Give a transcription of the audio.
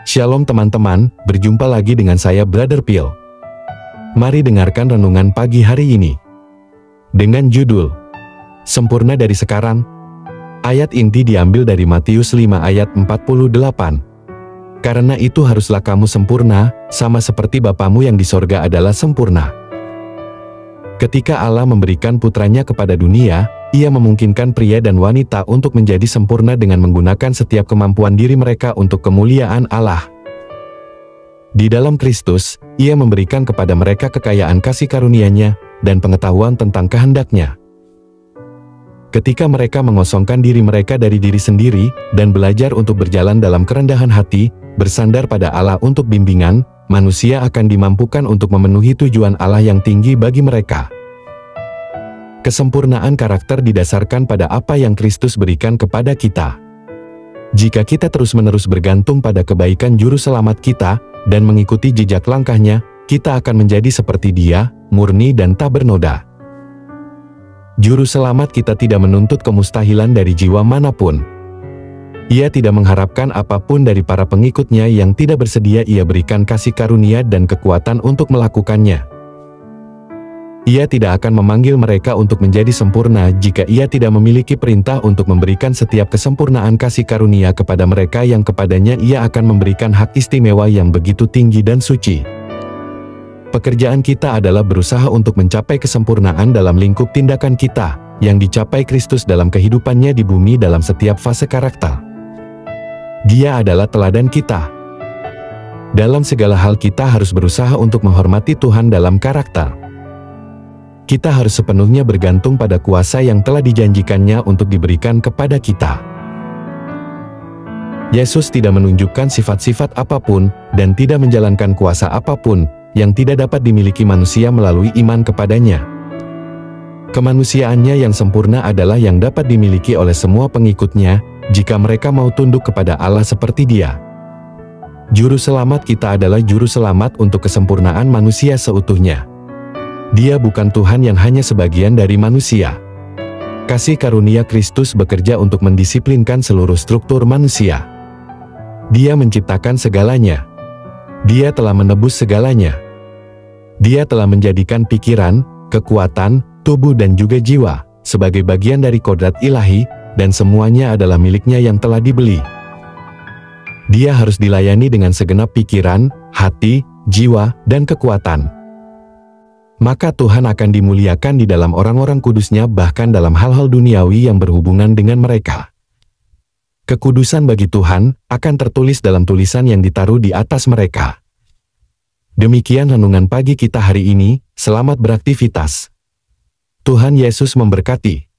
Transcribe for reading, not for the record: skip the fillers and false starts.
Shalom teman-teman, berjumpa lagi dengan saya Brother Phil. Mari dengarkan renungan pagi hari ini. Dengan judul, Sempurna dari Sekarang. Ayat inti diambil dari Matius 5 ayat 48. Karena itu haruslah kamu sempurna, sama seperti Bapamu yang di sorga adalah sempurna. Ketika Allah memberikan putranya kepada dunia, Ia memungkinkan pria dan wanita untuk menjadi sempurna dengan menggunakan setiap kemampuan diri mereka untuk kemuliaan Allah. Di dalam Kristus, Ia memberikan kepada mereka kekayaan kasih karunia-Nya dan pengetahuan tentang kehendak-Nya. Ketika mereka mengosongkan diri mereka dari diri sendiri dan belajar untuk berjalan dalam kerendahan hati, bersandar pada Allah untuk bimbingan, manusia akan dimampukan untuk memenuhi tujuan Allah yang tinggi bagi mereka. Kesempurnaan karakter didasarkan pada apa yang Kristus berikan kepada kita. Jika kita terus-menerus bergantung pada kebaikan Juru Selamat kita, dan mengikuti jejak langkahnya, kita akan menjadi seperti Dia, murni dan tak bernoda. Juru Selamat kita tidak menuntut kemustahilan dari jiwa manapun. Ia tidak mengharapkan apapun dari para pengikutnya yang tidak bersedia Ia berikan kasih karunia dan kekuatan untuk melakukannya. Ia tidak akan memanggil mereka untuk menjadi sempurna jika Ia tidak memiliki perintah untuk memberikan setiap kesempurnaan kasih karunia kepada mereka yang kepadanya Ia akan memberikan hak istimewa yang begitu tinggi dan suci. Pekerjaan kita adalah berusaha untuk mencapai kesempurnaan dalam lingkup tindakan kita, yang dicapai Kristus dalam kehidupannya di bumi dalam setiap fase karakter. Dia adalah teladan kita. Dalam segala hal kita harus berusaha untuk menghormati Tuhan dalam karakter. Kita harus sepenuhnya bergantung pada kuasa yang telah dijanjikannya untuk diberikan kepada kita. Yesus tidak menunjukkan sifat-sifat apapun, dan tidak menjalankan kuasa apapun, yang tidak dapat dimiliki manusia melalui iman kepadanya. Kemanusiaannya yang sempurna adalah yang dapat dimiliki oleh semua pengikutnya, jika mereka mau tunduk kepada Allah seperti Dia. Juru Selamat kita adalah Juru Selamat untuk kesempurnaan manusia seutuhnya. Dia bukan Tuhan yang hanya sebagian dari manusia. Kasih karunia Kristus bekerja untuk mendisiplinkan seluruh struktur manusia. Dia menciptakan segalanya. Dia telah menebus segalanya. Dia telah menjadikan pikiran, kekuatan, tubuh dan juga jiwa sebagai bagian dari kodrat ilahi, dan semuanya adalah miliknya yang telah dibeli. Dia harus dilayani dengan segenap pikiran, hati, jiwa, dan kekuatan. Maka Tuhan akan dimuliakan di dalam orang-orang kudusnya bahkan dalam hal-hal duniawi yang berhubungan dengan mereka. Kekudusan bagi Tuhan akan tertulis dalam tulisan yang ditaruh di atas mereka. Demikian renungan pagi kita hari ini, selamat beraktivitas. Tuhan Yesus memberkati.